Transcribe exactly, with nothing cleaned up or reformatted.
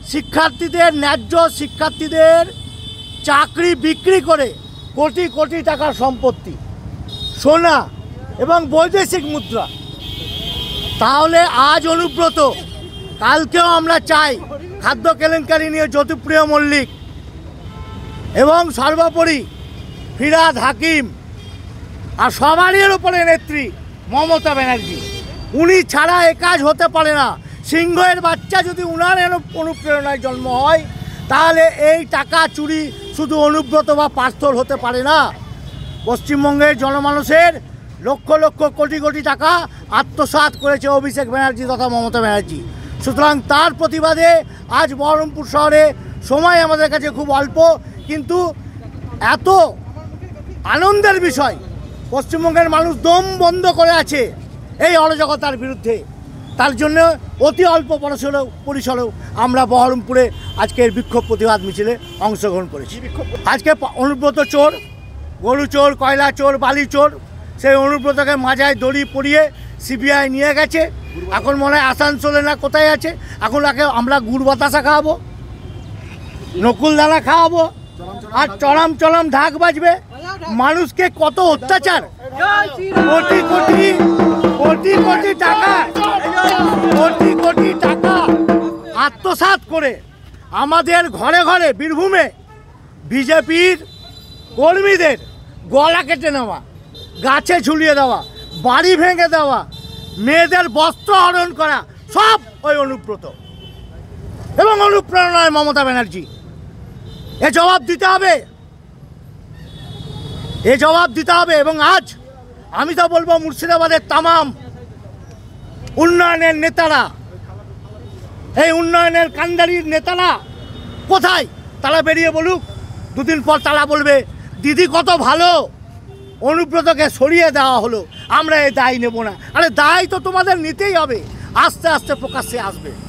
শিক্ষার্থীদের ন্যায্য শিক্ষার্থীদের চাকরি বিক্রি করে কোটি কোটি টাকার সম্পত্তি, সোনা এবং বৈদেশিক মুদ্রা। তাহলে আজ অনুব্রত, কালকেও আমরা চাই খাদ্য কেলেঙ্কারি নিয়ে জ্যোতিপ্রিয় মল্লিক এবং সর্বোপরি ফিরহাদ হাকিম আর সবারই ওপরে নেত্রী মমতা ব্যানার্জি, উনি ছাড়া এ কাজ হতে পারে না। সিংহের বাচ্চা যদি উনার অনুপ্রেরণায় জন্ম হয়, তাহলে এই টাকা চুরি শুধু অনুব্রত বা পার্থর হতে পারে না। পশ্চিমবঙ্গের জনমানুষের লক্ষ লক্ষ কোটি কোটি টাকা আত্মসাৎ করেছে অভিষেক ব্যানার্জি তথা মমতা ব্যানার্জি। সুতরাং তার প্রতিবাদে আজ বহরমপুর শহরে সময় আমাদের কাছে খুব অল্প, কিন্তু এত আনন্দের বিষয়, পশ্চিমবঙ্গের মানুষ দম বন্ধ করে আছে এই অরাজকতার বিরুদ্ধে। তার জন্য অতি অল্প পরিসরেও পরিসরেও আমরা বহরমপুরে আজকের বিক্ষোভ প্রতিবাদ মিছিলে অংশগ্রহণ করেছি। আজকে অনুব্রত চোর, গরু চোর, কয়লা চোর, বালি চোর, সেই অনুব্রতকে মাজায় দড়ি পরিয়ে সিবিআই নিয়ে গেছে। এখন মনে হয় আসানসোলে না কোথায় আছে। এখন আগে আমরা গুড় বাতাসা খাওয়াবো, নকুল দানা খাওয়াবো, আর চরম চরম ঢাক বাজবে। মানুষকে কত অত্যাচার, কোটি কোটি কোটি কোটি টাকা কোটি কোটি টাকা আত্মসাৎ করে আমাদের ঘরে ঘরে বীরভূমে বিজেপির কর্মীদের গলা কেটে নেওয়া, গাছে ঝুলিয়ে দেওয়া, বাড়ি ভেঙে দেওয়া, মেয়েদের বস্ত্র হরণ করা, সব ওই অনুব্রত এবং অনুপ্রেরণায় মমতা ব্যানার্জি। এ জবাব দিতে হবে, এ জবাব দিতে হবে। এবং আজ আমি তো বলবো মুর্শিদাবাদের তামাম উন্নয়নের নেতারা, এই উন্নয়নের কান্ডারির নেতারা কোথায়, তারা বেরিয়ে বলুক। দুদিন পর তারা বলবে দিদি কত ভালো, অনুব্রতকে সরিয়ে দেওয়া হলো, আমরা এই দায় নেব না। আরে দায় তো তোমাদের নিতেই হবে, আস্তে আস্তে প্রকাশ্যে আসবে।